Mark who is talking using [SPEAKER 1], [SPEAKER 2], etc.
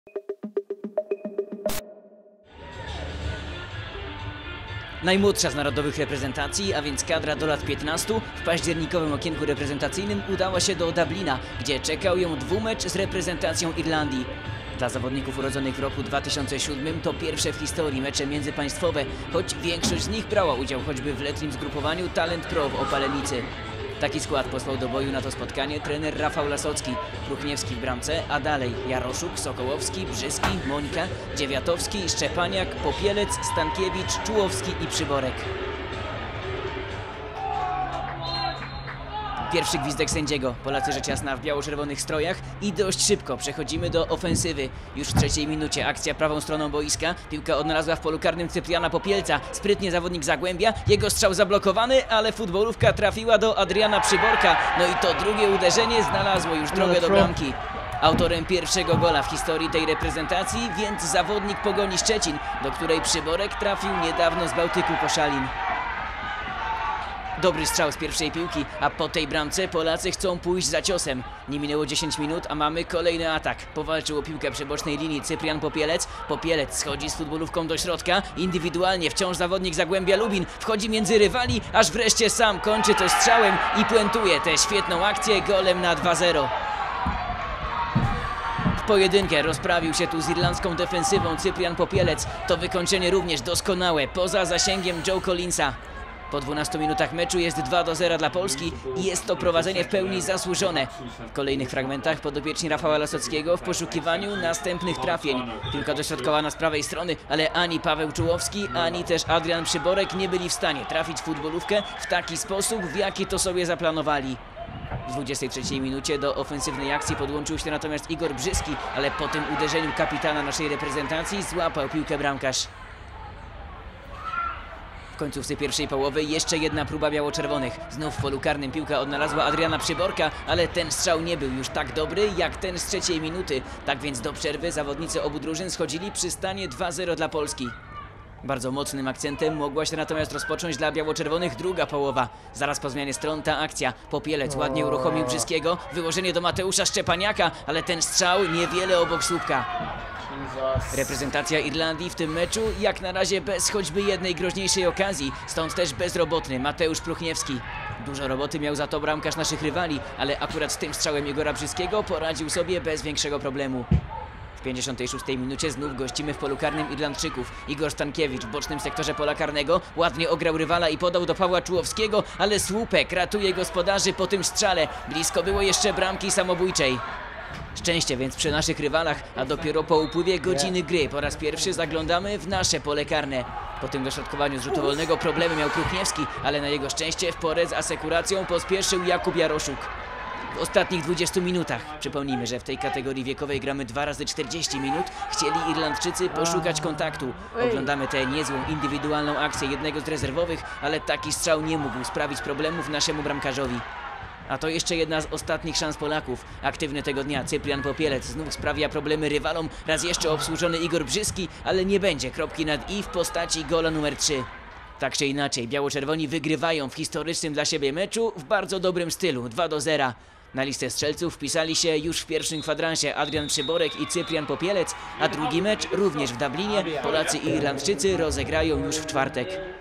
[SPEAKER 1] Najmłodsza z narodowych reprezentacji, a więc kadra do lat 15, w październikowym okienku reprezentacyjnym udała się do Dublina, gdzie czekał ją dwumecz z reprezentacją Irlandii. Dla zawodników urodzonych w roku 2007 to pierwsze w historii mecze międzypaństwowe, choć większość z nich brała udział choćby w letnim zgrupowaniu Talent Pro w Opalenicy. Taki skład posłał do boju na to spotkanie trener Rafał Lasocki, Pruchniewski w bramce, a dalej Jaroszuk, Sokołowski, Brzyski, Monika, Dziewiatowski, Szczepaniak, Popielec, Stankiewicz, Czułowski i Przyborek. Pierwszy gwizdek sędziego. Polacy rzecz jasna w biało-czerwonych strojach i dość szybko przechodzimy do ofensywy. Już w trzeciej minucie akcja prawą stroną boiska. Piłka odnalazła w polu karnym Cypriana Popielca. Sprytnie zawodnik Zagłębia. Jego strzał zablokowany, ale futbolówka trafiła do Adriana Przyborka. No i to drugie uderzenie znalazło już drogę do bramki. Autorem pierwszego gola w historii tej reprezentacji, więc zawodnik Pogoni Szczecin, do której Przyborek trafił niedawno z Bałtyku Koszalin. Dobry strzał z pierwszej piłki, a po tej bramce Polacy chcą pójść za ciosem. Nie minęło 10 minut, a mamy kolejny atak. Powalczył o piłkę przy bocznej linii Cyprian Popielec. Popielec schodzi z futbolówką do środka. Indywidualnie wciąż zawodnik Zagłębia Lubin. Wchodzi między rywali, aż wreszcie sam kończy to strzałem i puentuje tę świetną akcję golem na 2-0. W pojedynkę rozprawił się tu z irlandzką defensywą Cyprian Popielec. To wykończenie również doskonałe, poza zasięgiem Joe Collinsa. Po 12 minutach meczu jest 2-0 dla Polski i jest to prowadzenie w pełni zasłużone. W kolejnych fragmentach podopieczni Rafała Lasockiego w poszukiwaniu następnych trafień. Piłka dośrodkowana z prawej strony, ale ani Paweł Czułowski, ani też Adrian Przyborek nie byli w stanie trafić w futbolówkę w taki sposób, w jaki to sobie zaplanowali. W 23 minucie do ofensywnej akcji podłączył się natomiast Igor Brzyski, ale po tym uderzeniu kapitana naszej reprezentacji złapał piłkę bramkarz. W końcówce pierwszej połowy jeszcze jedna próba biało-czerwonych. Znów w polu karnym piłka odnalazła Adriana Przyborka, ale ten strzał nie był już tak dobry jak ten z trzeciej minuty. Tak więc do przerwy zawodnicy obu drużyn schodzili przy stanie 2-0 dla Polski. Bardzo mocnym akcentem mogła się natomiast rozpocząć dla biało-czerwonych druga połowa. Zaraz po zmianie stron ta akcja. Popielec ładnie uruchomił Brzyskiego. Wyłożenie do Mateusza Szczepaniaka, ale ten strzał niewiele obok słupka. Reprezentacja Irlandii w tym meczu jak na razie bez choćby jednej groźniejszej okazji, stąd też bezrobotny Mateusz Pruchniewski. Dużo roboty miał za to bramkarz naszych rywali, ale akurat z tym strzałem Igora Brzyskiego poradził sobie bez większego problemu. W 56 minucie znów gościmy w polu karnym Irlandczyków. Igor Stankiewicz w bocznym sektorze pola karnego ładnie ograł rywala i podał do Pawła Czułowskiego, ale słupek ratuje gospodarzy po tym strzale. Blisko było jeszcze bramki samobójczej. Szczęście więc przy naszych rywalach, a dopiero po upływie godziny gry po raz pierwszy zaglądamy w nasze pole karne. Po tym dośrodkowaniu z rzutu wolnego problemy miał Pruchniewski, ale na jego szczęście w porę z asekuracją pospieszył Jakub Jaroszuk. W ostatnich 20 minutach, przypomnijmy, że w tej kategorii wiekowej gramy 2 razy 40 minut, chcieli Irlandczycy poszukać kontaktu. Oglądamy tę niezłą indywidualną akcję jednego z rezerwowych, ale taki strzał nie mógł sprawić problemów naszemu bramkarzowi. A to jeszcze jedna z ostatnich szans Polaków. Aktywny tego dnia Cyprian Popielec znów sprawia problemy rywalom, raz jeszcze obsłużony Igor Brzyski, ale nie będzie kropki nad i w postaci gola numer 3. Tak czy inaczej, biało-czerwoni wygrywają w historycznym dla siebie meczu w bardzo dobrym stylu, 2-0. Na listę strzelców wpisali się już w pierwszym kwadransie Adrian Przyborek i Cyprian Popielec, a drugi mecz również w Dublinie Polacy i Irlandczycy rozegrają już w czwartek.